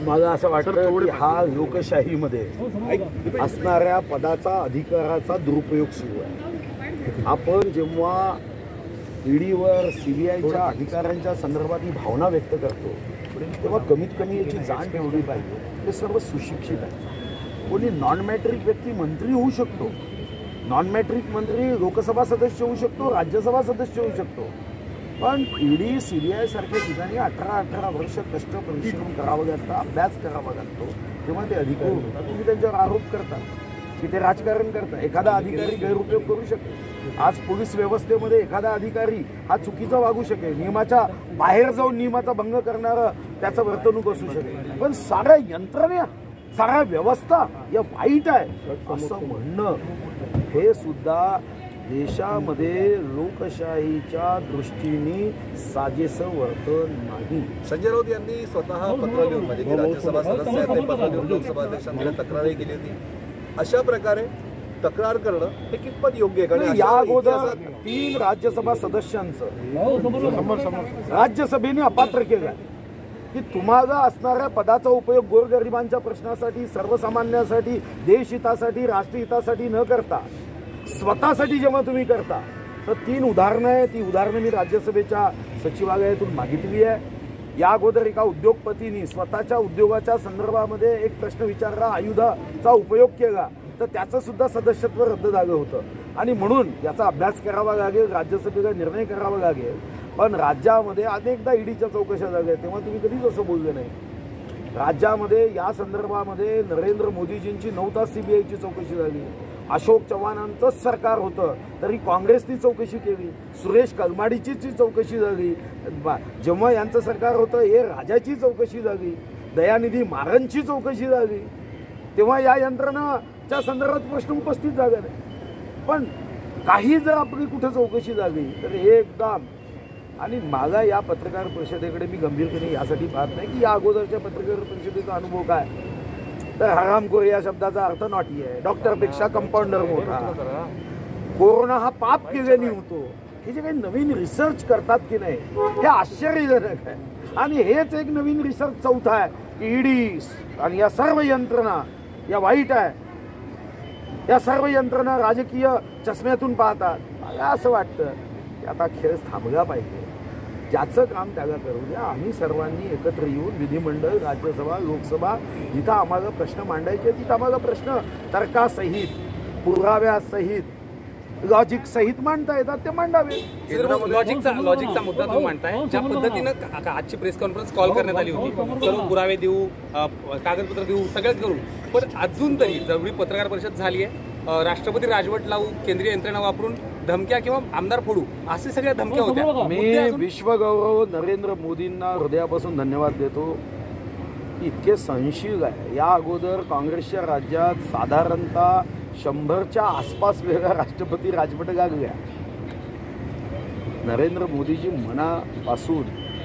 मला असं वाटतं की हा लोकशाहीमध्ये असणाऱ्या पदाचा अधिकाराचा दुरुपयोग सुरू आहे. आपण जेव्हा ईडीवर सीबीआयच्या अधिकाऱ्यांच्या संदर्भात ही भावना व्यक्त करतो तेव्हा कमीत कमी याची जाण ठेवली पाहिजे. हे सर्व सुशिक्षित आहे. कोणी नॉन मॅट्रिक व्यक्ती मंत्री होऊ शकतो, नॉन मॅट्रिक मंत्री लोकसभा सदस्य होऊ शकतो, राज्यसभा सदस्य होऊ शकतो. पण ईडी सीबीआय सारख्या ठिकाणी 18 वर्ष कष्ट परिश्रम करावं लागतं, अभ्यास करावा लागतो, तेव्हा ते अधिकारी होतात. तुम्ही त्यांच्यावर आरोप करता की ते राजकारण करता. एखादा अधिकारी गैरउपयोग करू शकेल. आज पोलीस व्यवस्थेमध्ये एखादा अधिकारी हा चुकीचा वागू शकेल, नियमाच्या बाहेर जाऊन नियमाचा भंग करणारं त्याचं वर्तणूक असू शकेल. पण साऱ्या यंत्रणा, साऱ्या व्यवस्था या वाईट आहे असं म्हणणं हे सुद्धा देशामध्ये लोकशाहीच्या दृष्टीने साजेसं वर्तन नाही. संजय राऊत यांनी स्वतः पत्र लिहून, म्हणजे की राज्यसभा सदस्य आहेत ते पत्र लिहून लोकसभा अध्यक्षांकडे तक्रारही केली होती. अशा प्रकारे तक्रार करणं हे कितपत योग्य आहे? कारण या अगोदर 3 राज्यसभा सदस्यांचं राज्यसभेने अपात्र केलं की तुम्हाला असणाऱ्या पदाचा उपयोग गोरगरिबांच्या प्रश्नासाठी, सर्वसामान्यांसाठी, देशहितासाठी, राष्ट्रहितासाठी न करता स्वतःसाठी जेव्हा तुम्ही करता तर 3 उदाहरणं आहे. ती उदाहरणं मी राज्यसभेच्या सचिवालयातून मागितली आहे. या अगोदर एका उद्योगपतींनी स्वतःच्या उद्योगाच्या संदर्भामध्ये एक प्रश्न विचारला, आयुधाचा उपयोग केला, तर त्याचं सुद्धा सदस्यत्व रद्द झालं होतं. आणि म्हणून याचा अभ्यास करावा लागेल, राज्यसभेला निर्णय करावा लागेल. पण राज्यामध्ये अनेकदा ईडीच्या चौकशा झाल्या, तेव्हा तुम्ही कधीच असं बोलले नाही. राज्यामध्ये या संदर्भामध्ये नरेंद्र मोदीजींची 9 तास सीबीआयची चौकशी झाली. अशोक चव्हाणांचंच सरकार होतं तरी काँग्रेसनी चौकशी केली. सुरेश कलमाडीची चौकशी झाली. जेव्हा यांचं सरकार होतं हे राजाची चौकशी झाली. दयानिधी मारनची चौकशी झाली. तेव्हा या यंत्रणाच्या संदर्भात प्रश्न उपस्थित झाले नाही. पण काही जर आपली कुठे चौकशी झाली तर एकदम. आणि मला या पत्रकार परिषदेकडे मी गंभीरपणे यासाठी पाहत नाही की या अगोदरच्या पत्रकार परिषदेचा अनुभव काय. तर हरामखोर या शब्दाचा अर्थ नॉटी आहे. डॉक्टरपेक्षा कंपाऊंडर मोठा. कोरोना हा पाप केल्याने होतो. हे जे काही नवीन रिसर्च करतात की नाही हे आश्चर्यजनक आहे. आणि हेच एक नवीन रिसर्च चौथा आहे. ईडी आणि या सर्व यंत्रणा या वाईट आहे. या सर्व यंत्रणा राजकीय चष्म्यातून पाहतात. मला असं वाटतं की आता खेळ थांबला पाहिजे. ज्याचं काम त्याला करू द्या. आम्ही सर्वांनी एकत्र येऊन विधिमंडळ, राज्यसभा, लोकसभा जिथं आम्हाला प्रश्न मांडायचे तिथं आम्हाला प्रश्न तर्कासहित, पुराव्यासहित, लॉजिक सहित मांडता येतात ते मांडावे. लॉजिकचा मुद्दा तुम्ही मांडताय. ज्या पद्धतीनं आजची प्रेस कॉन्फरन्स कॉल करण्यात आली होती, सर्व पुरावे देऊ, कागदपत्र देऊ, सगळंच करू, पण अजून तरी जेवढी पत्रकार परिषद झाली आहे, राष्ट्रपती राजवट लावू, केंद्रीय यंत्रणा वापरून धमक्या किंवा आमदार फोडू असे सगळ्या धमक्या होत्या. मी विश्वगौरव नरेंद्र मोदींना हृदयापासून धन्यवाद देतो. इतके सहनशील आहे. या अगोदर काँग्रेसच्या राज्यात साधारणतः 100च्या आसपास वेगळ्या राष्ट्रपती राजवट गाजल्या. नरेंद्र मोदीजी मनापासून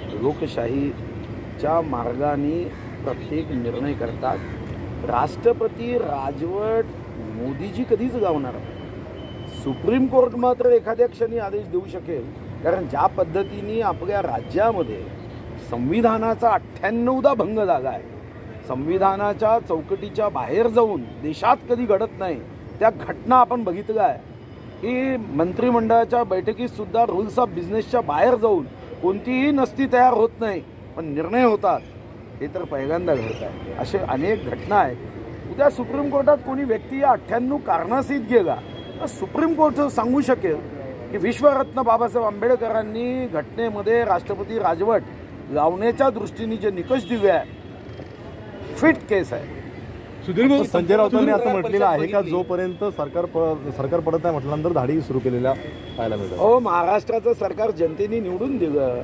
लोकशाहीच्या मार्गाने प्रत्येक निर्णय करतात. राष्ट्रपती राजवट मोदीजी कधीच गावणार. सुप्रीम कोर्ट मात्र एखाद्या क्षणी आदेश देऊ शकेल. कारण ज्या पद्धतीने आपल्या राज्यामध्ये संविधानाचा 98दा भंग झाला आहे, संविधानाच्या चौकटीच्या बाहेर जाऊन देशात कधी घडत नाही त्या घटना आपण बघितल्या आहे. की मंत्रिमंडळाच्या बैठकीत सुद्धा रूल्स ऑफ बिझनेसच्या बाहेर जाऊन कोणतीही नस्ती तयार होत नाही पण निर्णय होतात. हे तर पहिल्यांदा घडत आहे. असे अनेक घटना आहेत. उद्या सुप्रीम कोर्टात कोणी व्यक्ती या 98 कारणासहित गेला तर सुप्रीम कोर्ट सांगू शकेल की विश्वरत्न बाबासाहेब आंबेडकरांनी घटनेमध्ये राष्ट्रपती राजवट लावण्याच्या दृष्टीने जे निकष दिले आहे फिट केस आहे. सुधीर संजय राऊतांनी असं म्हटलेलं आहे का जोपर्यंत सरकार पडत नाही म्हटल्यानंतर धाडी सुरू केलेल्या पाहायला मिळतात. हो, महाराष्ट्राचं सरकार जनतेने निवडून दिलं.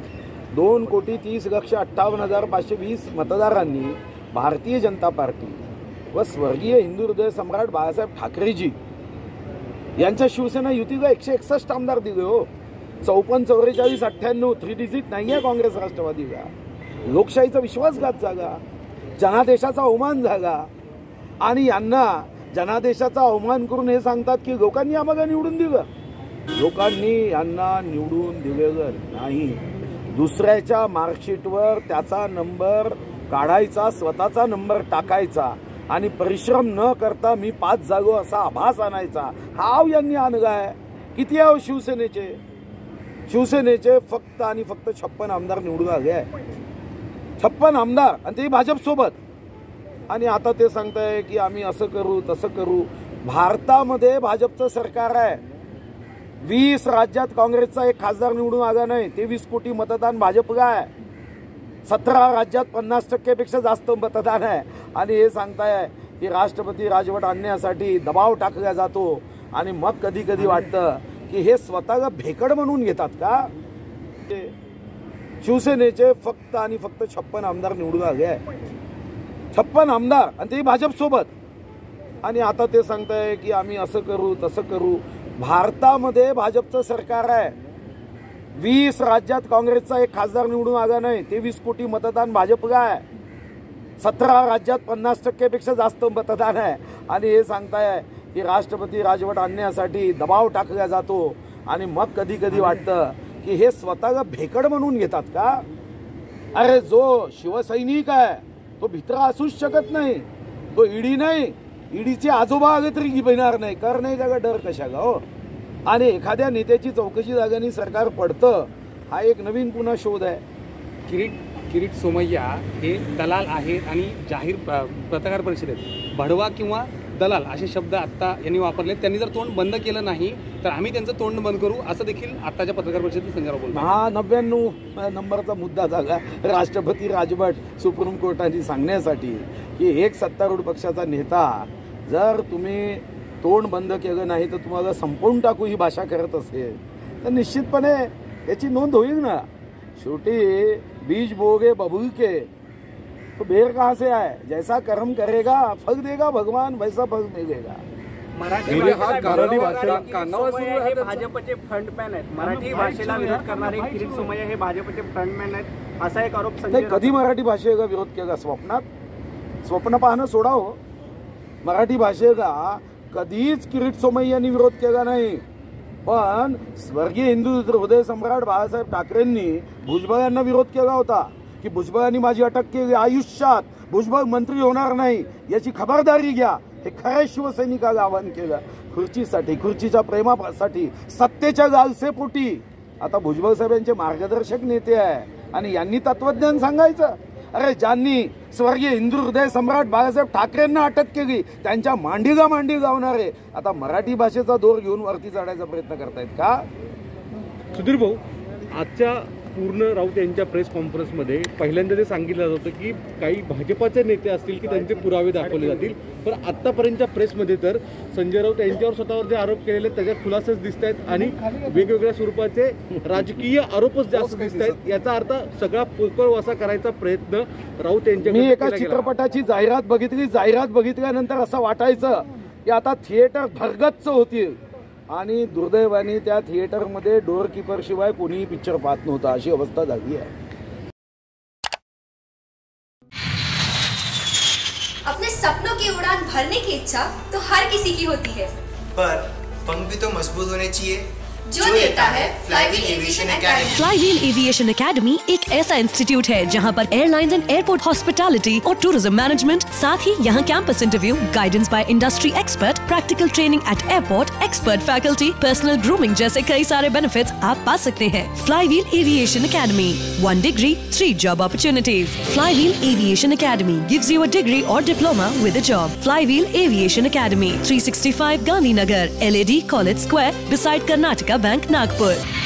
2,30,58,520 मतदारांनी भारतीय जनता पार्टी व स्वर्गीय हिंदू हृदय सम्राट बाळासाहेब ठाकरेजी यांच्या शिवसेना युतीला 161 आमदार दिले. हो, 54, 44, 98 3 डिजिट नाही आहे काँग्रेस राष्ट्रवादीला. लोकशाहीचा विश्वासघात झाला, जनादेशाचा अवमान झाला. आणि यांना जनादेशाचा अवमान करून हे सांगतात की लोकांनी आम्हाला निवडून दिलं. लोकांनी यांना निवडून दिलेलं नाही. दुसऱ्याच्या मार्कशीटवर त्याचा नंबर काढायचा, स्वतःचा नंबर टाकायचा आणि परिश्रम न करता मी 5 जागो असा आभास आणायचा. हाव यांनी आणलाय. किती आहे शिवसेनेचे फक्त आणि फक्त 56 आमदार निवडून आले आहे. 56 आमदार आणि ते भाजप सोबत. आणि आता ते सांगताय की आम्ही असं करू तसं करू. भारतामध्ये भाजपचं सरकार आहे. 20 राज्यात काँग्रेसचा एक खासदार निवडून आला नाही. 23 कोटी मतदान भाजपला आहे. 17 राज्यात 50% पेक्षा जास्त मतदान आहे. आणि हे सांगताय की राष्ट्रपती राजवट आणण्यासाठी दबाव टाकला जातो. आणि मग कधी कधी वाटतं की हे स्वतःला भेकड म्हणून घेतात का. शिवसेनेचे फक्त आणि फक्त 56 आमदार निवडून आले आहे. 56 आमदार आणि ते भाजप सोबत. आणि आता ते सांगताय की आम्ही असं करू तसं करू. भारतामध्ये भाजपचं सरकार आहे. 20 राज्यात काँग्रेसचा एक खासदार निवडून आला नाही. 23 कोटी मतदान भाजपला आहे. 17 राज्यात 50% पेक्षा जास्त मतदान आहे. आणि हे सांगताय की राष्ट्रपती राजवट आणण्यासाठी दबाव टाकला जातो. आणि मग कधी कधी वाटतं की हे स्वतःला भेकड म्हणून घेतात का. अरे जो शिवसैनिक आहे तो भित्रा असूच शकत नाही. तो ईडी नाही. ईडीचे आजोबा आले तरी घेणार नाही. कर नाही का डर कशाला हो. आणि एखाद्या नेत्याची चौकशी जागानी सरकार पडतं. हा एक नवीन पुन्हा शोध आहे. किरीट सोमय्या हे दलाल आहेत आणि जाहीर पत्रकार परिषदेत भडवा किंवा दलाल असे शब्द आता यांनी वापरले. त्यांनी जर तोंड बंद केलं नाही तर आम्ही त्यांचं तोंड बंद करू असं देखील आताच्या पत्रकार परिषदेत संजय राऊत बोलले. हा 99 नंबरचा मुद्दा झाला राष्ट्रपती राजवट सुप्रीम कोर्टाने सांगण्यासाठी की एक सत्तारूढ पक्षाचा नेता जर तुम्ही तोंड बंद केलं नाही तर तुम्हाला संपवून टाकू ही भाषा करत असेल तर निश्चितपणे याची नोंद होईल ना. शेवटी बीज बोगे बबूल के तो बेर कहाँ से आए. जैसा कर्म करेगा फल देगा भगवान वैसा फल मिलेगा. मराठी भाजपचे फ्रंटमॅन आहेत. मराठी भाषेला विरोध करणारे किरीट सोमय्या हे भाजपचे फ्रंटमॅन आहेत असा एक आरोप संजय. कधी मराठी भाषेला विरोध केला स्वप्नात. स्वप्न पाहणं सोडा हो. मराठी भाषेला कधीच किरीट सोमय्यांनी विरोध केला नाही. पण स्वर्गीय हिंदू हृदय सम्राट बाळासाहेब ठाकरेंनी भुजबळांना विरोध केला होता की भुजबळांनी माझी अटक केली. आयुष्यात भुजबळ मंत्री होणार नाही याची खबरदारी घ्या. हे खऱ्या शिवसैनिकाला आवाहन केलं. खुर्चीसाठी, खुर्चीच्या प्रेमासाठी, सत्तेच्या लालसेपोटी. आता भुजबळ साहेबांचे मार्गदर्शक नेते आहे आणि यांनी तत्वज्ञान सांगायचं. अरे ज्यांनी स्वर्गीय हिंदू हृदय सम्राट बाळासाहेब ठाकरेंना अटक केली त्यांच्या मांडीला मांडी लावणारे आता मराठी भाषेचा दोर घेऊन वरती चढायचा प्रयत्न करतायत का. सुधीर भाऊ, आजच्या पूर्ण राऊत यांच्या प्रेस कॉन्फरन्समध्ये पहिल्यांदा ते सांगितलं होतं की काही भाजपाचे नेते असतील की त्यांचे पुरावे दाखवले जातील. पण आतापर्यंतच्या प्रेसमध्ये तर संजय राऊत यांच्यावर स्वतःवर जे आरोप केलेले त्याच्यात खुलासेच दिसत आहेत आणि वेगवेगळ्या स्वरूपाचे राजकीय आरोपच जास्त दिसत आहेत. याचा अर्थ सगळा पोकळवासा करायचा प्रयत्न राऊत यांच्या. मी एका चित्रपटाची जाहिरात बघितली. जाहिरात बघितल्यानंतर असं वाटायचं की आता थिएटर भरगच्च होतील आणि दुर्दैवाने त्या थिएटरमध्ये डोअर कीपर शिवाय कोणीही पिक्चर पाहत नव्हता. अशी अवस्था झाली आहे. अपने सपनों की उड़ान भरने की इच्छा तो हर किसी की होती है, पर पंख भी तो मजबूत होने चाहिए जो देता है Flywheel Aviation Academy. Flywheel Aviation Academy एक ऐसा इंस्टीट्यूट है जहां पर एयरलाइंस एंड एयरपोर्ट हॉस्पिटैलिटी और टूरिज्म मैनेजमेंट, साथ ही यहां campus interview, guidance by industry expert, practical training at airport, expert faculty, personal grooming जैसे कई सारे बेनिफिट्स आप पा सकते हैं। Flywheel Aviation Academy, 1 degree 3 job opportunities। Flywheel Aviation Academy gives you a degree or diploma with a job। Flywheel Aviation academy, 365 Gandhinagar, LAD College Square, beside Karnataka Bank, Nagpur।